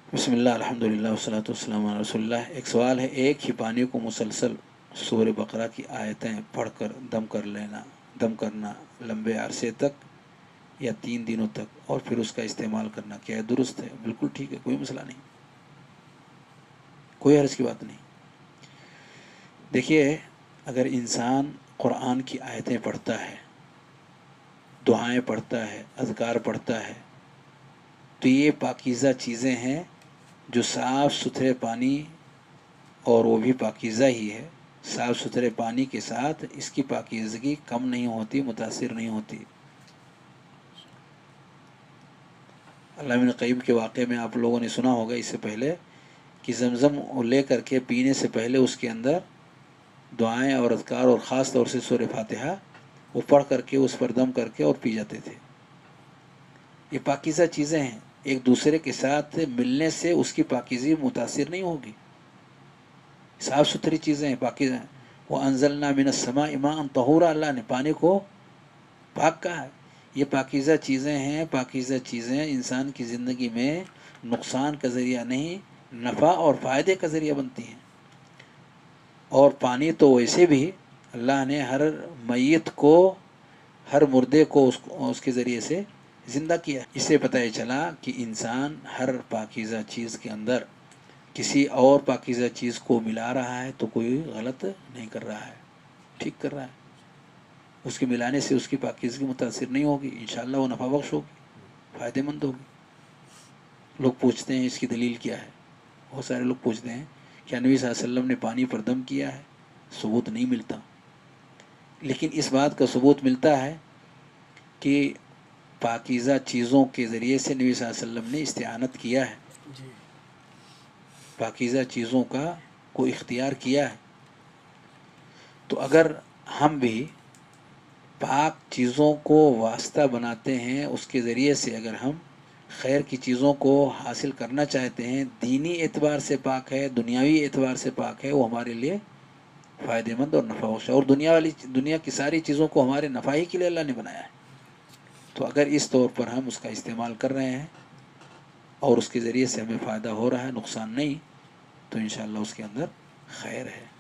بسم اللہ الحمدللہ والصلاۃ والسلام علی رسول اللہ۔ ایک سوال ہے، ایک ہی پانی کو مسلسل سورہ بقرہ کی آیتیں پڑھ کر دم کرنا لمبے عرصے تک یا 3 دنوں تک اور پھر اس کا استعمال کرنا کیا ہے درست ہے؟ بالکل ٹھیک ہے، کوئی مسئلہ نہیں، کوئی حرج کی بات نہیں۔ دیکھیے، اگر انسان قرآن کی آیتیں پڑھتا ہے، دعائیں پڑھتا ہے، اذکار پڑھتا ہے، تو یہ پاکیزہ چیزیں ہیں جو صاف ستھرے پانی، اور وہ بھی پاکیزہ ہی ہے، صاف ستھرے پانی کے ساتھ اس کی پاکیزگی کم نہیں ہوتی، متاثر نہیں ہوتی۔ علامہ ابن قیم کے واقعے میں آپ لوگوں نے سنا ہوگا اس سے پہلے کہ زمزم لے کر کے پینے سے پہلے اس کے اندر دعائیں اور اذکار اور خاص طور سے سورہ فاتحہ وہ پڑھ کر کے اس پر دم کر کے اور پی جاتے تھے۔ یہ پاکیزہ چیزیں ہیں، ایک دوسرے کے ساتھ ملنے سے اس کی پاکیزگی متاثر نہیں ہوگی، صاف ستھری چیزیں ہیں، پاکیزہ ہیں۔ وَأَنزَلْنَا مِنَ السَّمَاءِ مَاءً طَهُورًا، اللہ نے پانی کو پاک کہا ہے۔ یہ پاکیزہ چیزیں ہیں، پاکیزہ چیزیں انسان کی زندگی میں نقصان کا ذریعہ نہیں، نفع اور فائدے کا ذریعہ بنتی ہیں۔ اور پانی تو ویسے بھی اللہ نے ہر میت کو، ہر مردے کو اس کے ذریعے سے زندہ کیا ہے۔ اس سے پتہ یہ چلا کہ انسان ہر پاکیزہ چیز کے اندر کسی اور پاکیزہ چیز کو ملا رہا ہے تو کوئی غلط نہیں کر رہا ہے، ٹھیک کر رہا ہے۔ اس کے ملانے سے اس کی پاکیزگی متاثر نہیں ہوگی، انشاءاللہ وہ نفع بخش ہوگی، فائدہ مند ہوگی۔ لوگ پوچھتے ہیں اس کی دلیل کیا ہے، بہت سارے لوگ پوچھتے ہیں کیا نبی صلی اللہ علیہ وسلم نے پانی پر دم کیا ہے؟ ثبوت نہیں ملتا، لیکن اس بات کا ثبوت ملتا ہے کہ پاکیزہ چیزوں کے ذریعے سے نبی صلی اللہ علیہ وسلم نے استعانت کیا ہے، پاکیزہ چیزوں کا کو اختیار کیا ہے۔ تو اگر ہم بھی پاک چیزوں کو واسطہ بناتے ہیں، اس کے ذریعے سے اگر ہم خیر کی چیزوں کو حاصل کرنا چاہتے ہیں، دینی اعتبار سے پاک ہے، دنیاوی اعتبار سے پاک ہے، وہ ہمارے لیے فائدہ مند اور نفع بخش ہے، اور دنیا کی ساری چیزوں کو ہمارے نفع ہی کے لیے اللہ نے بنایا ہے۔ تو اگر اس طور پر ہم اس کا استعمال کر رہے ہیں اور اس کے ذریعے سے ہمیں فائدہ ہو رہا ہے، نقصان نہیں، تو انشاءاللہ اس کے اندر خیر ہے۔